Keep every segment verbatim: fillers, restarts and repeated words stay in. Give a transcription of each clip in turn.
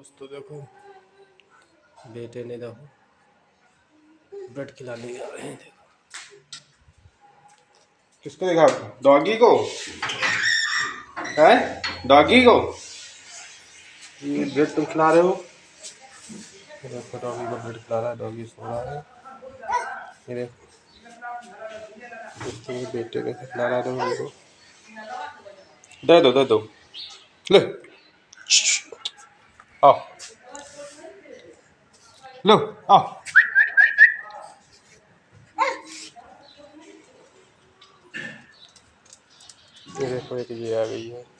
दोस्तों देखो बेटे ने देखो ब्रेड खिलाने जा रहे हैं। देखो किसको देखा? डॉगी को है? डॉगी को ये ब्रेड तुम खिला रहे हो? देखो डॉगी को ब्रेड खिला रहा है। डॉगी सो रहा है। ये देखो दोस्तों बेटे को खिला रहा है डॉगी को। दे दो दे दो ले आओ लो आओ। ये देखो एक ये आ गई है।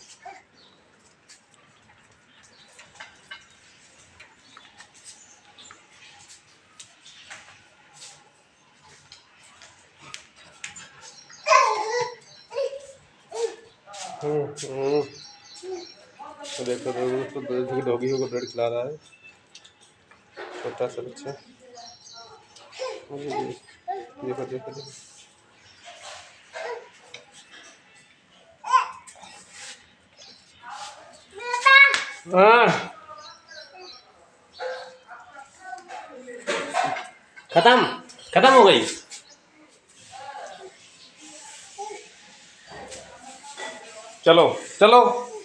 हम्म हम्म तो देखो दोस्तों डॉगी को ब्रेड खिला रहा है छोटा सा बच्चा। देखो देखो देखो हाँ खत्म खत्म हो गई। चलो चलो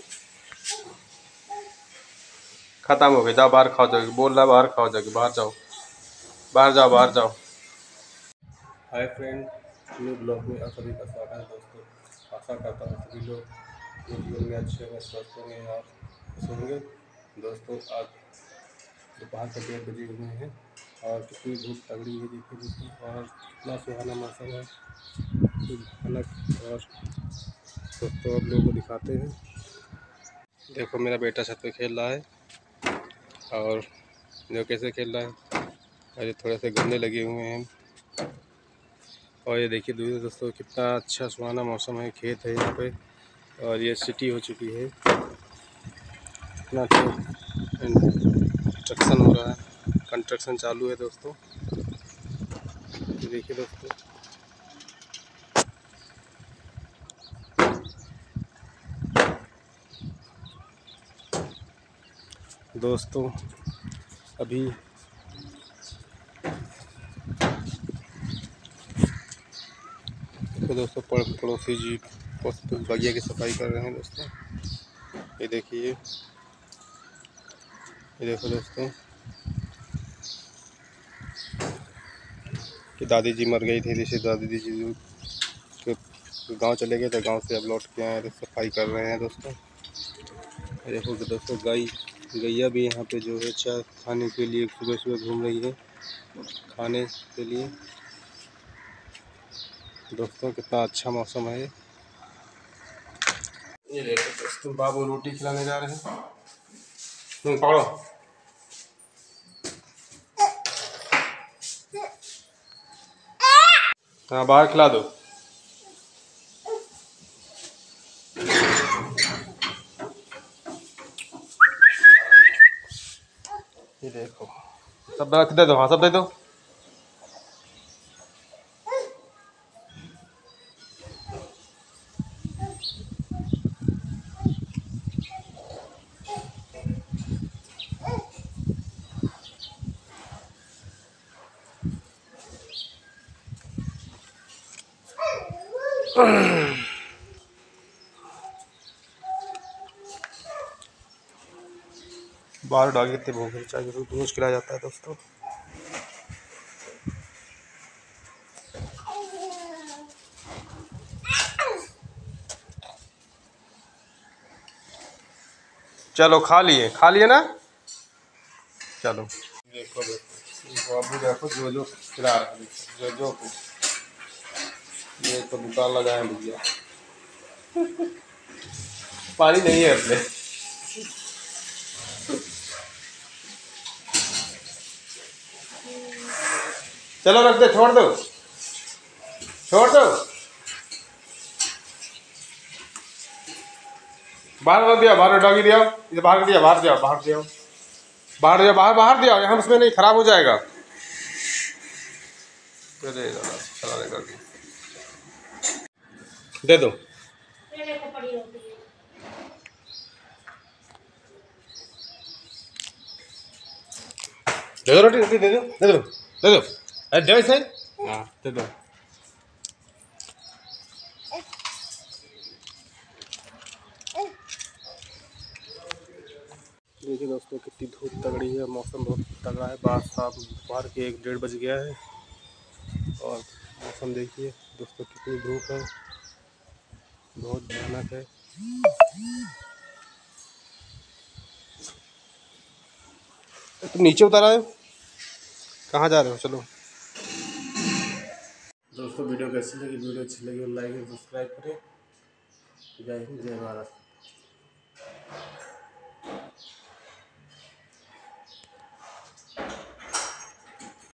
खत्म हो गई। जाओ बाहर खाओ जाओ। बोल रहा है बाहर खाओ जाके। बाहर जाओ बाहर जाओ बाहर जाओ। हाय फ्रेंड, न्यू ब्लॉग में आप सभी का स्वागत है दोस्तों। आशा करता हूँ सभी लोग अपने जीवन में अच्छे होंगे, स्वस्थ होंगे और खुश होंगे। दोस्तों आज दोपहर के डेढ़ बजे हुए हैं और कितनी धूप तगड़ी है देखिए दोस्तों, और कितना सुहाना मौसम है। तो भयानक। और दोस्तों आप लोगों को दिखाते हैं। देखो मेरा बेटा छत पे खेल रहा है और जो कैसे खेल रहा है। और ये थोड़े से गन्ने लगे हुए हैं। और ये देखिए दोस्तों कितना अच्छा सुहाना मौसम है। खेत है यहाँ पे और ये सिटी हो चुकी है। इतना अच्छा कंस्ट्रक्शन हो रहा है। कंस्ट्रक्शन चालू है दोस्तों। ये देखिए दोस्तों दोस्तों अभी तो दोस्तों पड़ोसी जी बगिया की सफाई कर रहे हैं दोस्तों। ये देखिए ये देखो दोस्तों कि दादी जी मर गई थी। जैसे दादी जी तो गांव चले गए थे, गांव से अब लौट के आए तो सफाई कर रहे हैं दोस्तों। ये देखो दोस्तों गाय गैया भी यहाँ पे जो है अच्छा खाने के लिए सुबह सुबह घूम रही है खाने के लिए। दोस्तों कितना अच्छा मौसम है। ये देखो दोस्तों बाबू रोटी खिलाने जा रहे हैं। तुम पकड़ो। हाँ बाहर खिला दो। ये देखो सब रख दे दो। हाँ सब दे दो। बाहर डॉगी कितने भूखे चाहिए तो दूध खिलाया जाता है दोस्तों। चलो खा लिए खा लिए ना। चलो देखो देखो बाबू देखो जो जो खिला रहा है जो जो ये तो दुकान लगाए भैया। पानी नहीं है अपने। चलो रख दे छोड़ दो छोड़ दो। बाहर रख दिया बाहर डॉगी दिया इधर बाहर दिया बाहर दिया बाहर दिया बाहर दिया बाहर बाहर दिया यहाँ उसमें नहीं खराब हो जाएगा। चला देगा दे दो। दे दो रोटी, रोटी दे दो, दे दो, दे दो। अरे दो इसे। हाँ दे दो। देखिए दोस्तों कितनी धूप तगड़ी है, मौसम बहुत तगड़ा है। बाहर साफ बाहर के एक डेढ़ बज गया है और मौसम देखिए दोस्तों कितनी धूप है, बहुत भयानक है। तुम नीचे उतारा है, कहाँ जा रहे हो? चलो दोस्तों वीडियो कैसी लगी? वीडियो अच्छी लगी तो लाइक और सब्सक्राइब करें। जय हिंद, जय भारत।